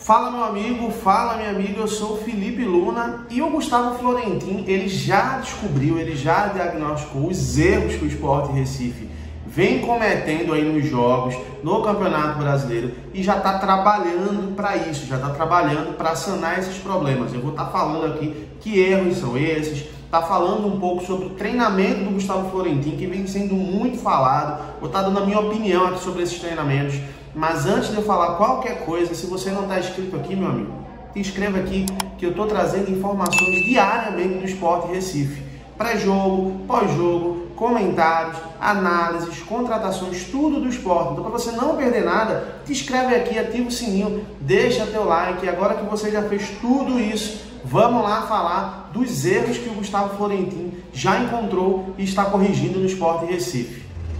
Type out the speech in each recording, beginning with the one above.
Fala meu amigo, fala minha amiga, eu sou o Felipe Luna e o Gustavo Florentin, ele já descobriu, ele já diagnosticou os erros que o Sport Recife vem cometendo aí nos jogos, no Campeonato Brasileiro e já está trabalhando para isso, já está trabalhando para sanar esses problemas. Eu vou estar falando aqui que erros são esses, tá falando um pouco sobre o treinamento do Gustavo Florentin, que vem sendo muito falado, vou estar dando a minha opinião aqui sobre esses treinamentos. Mas antes de eu falar qualquer coisa, se você não está inscrito aqui, meu amigo, se inscreva aqui que eu estou trazendo informações diariamente do Sport Recife. Pré-jogo, pós-jogo, comentários, análises, contratações, tudo do esporte. Então, para você não perder nada, te inscreve aqui, ativa o sininho, deixa teu like. E agora que você já fez tudo isso, vamos lá falar dos erros que o Gustavo Florentin já encontrou e está corrigindo no Sport Recife.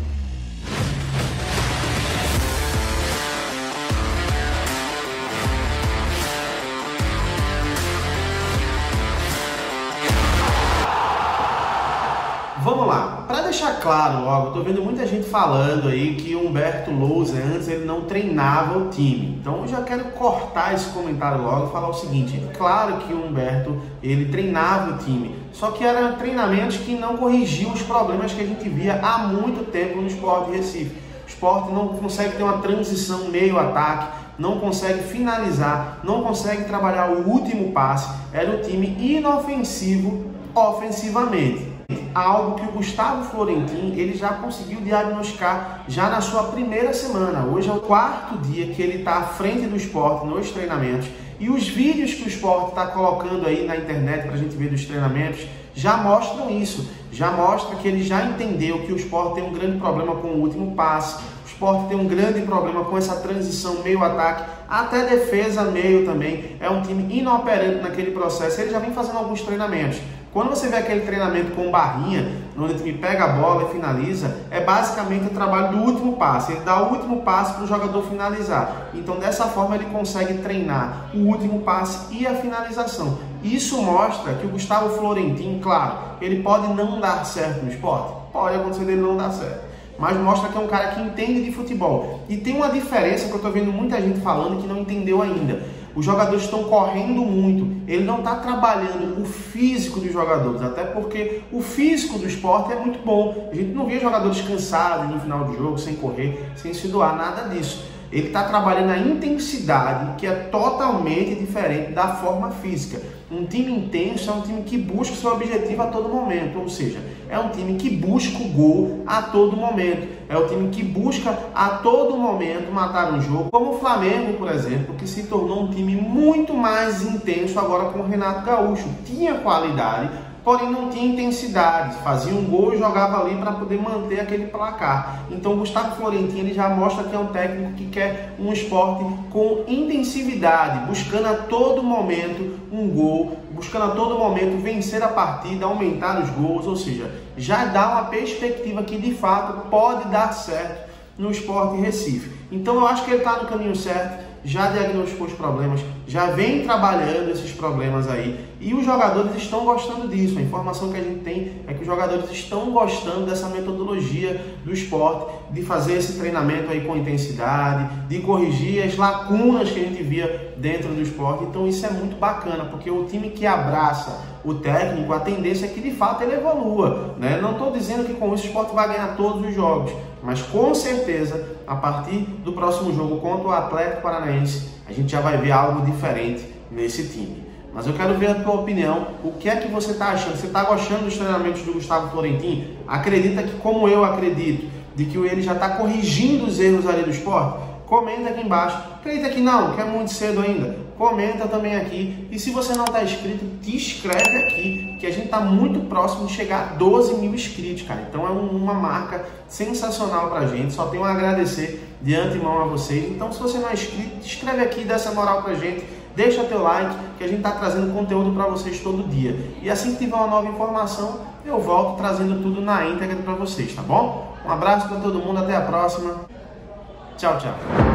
Vamos lá, para deixar claro logo, eu tô vendo muita gente falando aí que o Humberto Lousa antes ele não treinava o time. Então eu já quero cortar esse comentário logo e falar o seguinte: claro que o Humberto ele treinava o time, só que eram treinamentos que não corrigiam os problemas que a gente via há muito tempo no Sport Recife. O Sport não consegue ter uma transição meio-ataque, não consegue finalizar, não consegue trabalhar o último passe. Era um time inofensivo ofensivamente. Algo que o Gustavo Florentin ele já conseguiu diagnosticar já na sua primeira semana. Hoje é o quarto dia que ele está à frente do Sport nos treinamentos e os vídeos que o Sport está colocando aí na internet para a gente ver dos treinamentos já mostram isso, já mostra que ele já entendeu que o Sport tem um grande problema com o último passe, o Sport tem um grande problema com essa transição meio-ataque, até defesa meio também, é um time inoperante naquele processo. Ele já vem fazendo alguns treinamentos. Quando você vê aquele treinamento com barrinha, onde o time pega a bola e finaliza, é basicamente o trabalho do último passe. Ele dá o último passe para o jogador finalizar. Então, dessa forma, ele consegue treinar o último passe e a finalização. Isso mostra que o Gustavo Florentin, claro, ele pode não dar certo no esporte. Pode acontecer dele não dar certo. Mas mostra que é um cara que entende de futebol. E tem uma diferença que eu estou vendo muita gente falando que não entendeu ainda. Os jogadores estão correndo muito, ele não está trabalhando o físico dos jogadores, até porque o físico do esporte é muito bom. A gente não vê jogadores cansados no final do jogo, sem correr, sem se doar, nada disso. Ele está trabalhando a intensidade, que é totalmente diferente da forma física. Um time intenso é um time que busca seu objetivo a todo momento, ou seja, é um time que busca o gol a todo momento. É o time que busca a todo momento matar um jogo, como o Flamengo, por exemplo, que se tornou um time muito mais intenso agora com o Renato Gaúcho. Tinha qualidade, porém não tinha intensidade, fazia um gol e jogava ali para poder manter aquele placar. Então o Gustavo Florentin ele já mostra que é um técnico que quer um esporte com intensividade, buscando a todo momento um gol, buscando a todo momento vencer a partida, aumentar os gols, ou seja, já dá uma perspectiva que de fato pode dar certo no Sport Recife. Então eu acho que ele está no caminho certo, já diagnosticou os problemas, já vem trabalhando esses problemas aí e os jogadores estão gostando disso. A informação que a gente tem é que os jogadores estão gostando dessa metodologia do esporte, de fazer esse treinamento aí com intensidade, de corrigir as lacunas que a gente via dentro do esporte. Então isso é muito bacana, porque o time que abraça o técnico, a tendência é que de fato ele evolua, né? Não estou dizendo que com isso o esporte vai ganhar todos os jogos, mas com certeza a partir do próximo jogo contra o Atlético Paranaense a gente já vai ver algo diferente nesse time. Mas eu quero ver a tua opinião, o que é que você está achando? Você está gostando dos treinamentos do Gustavo Florentin? Acredita que, como eu acredito, de que ele já está corrigindo os erros ali do esporte? Comenta aqui embaixo. Acredita que não, que é muito cedo ainda? Comenta também aqui. E se você não está inscrito, te inscreve aqui, que a gente está muito próximo de chegar a 12 mil inscritos, cara. Então é uma marca sensacional pra gente. Só tenho a agradecer de antemão a vocês. Então se você não é inscrito, te inscreve aqui, dá essa moral pra gente. Deixa teu like, que a gente está trazendo conteúdo para vocês todo dia. E assim que tiver uma nova informação, eu volto trazendo tudo na íntegra para vocês, tá bom? Um abraço para todo mundo, até a próxima. Tchau, tchau.